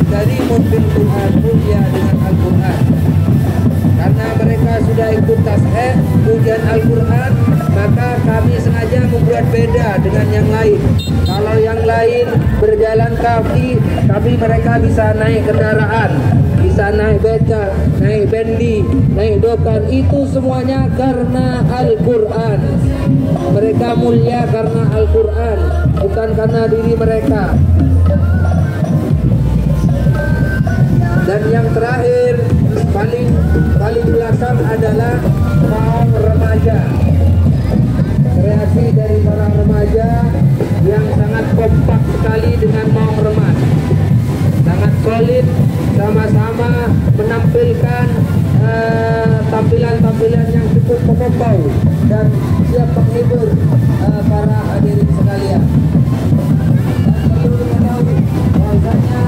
karimun bil Quran, mulia dengan Al-Quran. Karena mereka sudah ikut tasheh ujian Al-Quran, maka kami sengaja membuat beda dengan yang lain. Kalau yang lain berjalan kaki, tapi mereka bisa naik kendaraan, bisa naik beca, naik bendi, naik dokan. Itu semuanya karena Al-Quran. Mereka mulia karena Al-Quran, bukan karena diri mereka. Dan yang terakhir, paling belakang adalah maung remaja. Kreasi dari para remaja yang sangat kompak sekali dengan maung remas. Sangat solid, sama-sama menampilkan tampilan-tampilan yang cukup memukau dan siap menghibur para hadirin sekalian. Dan perlu diketahui bahwasanya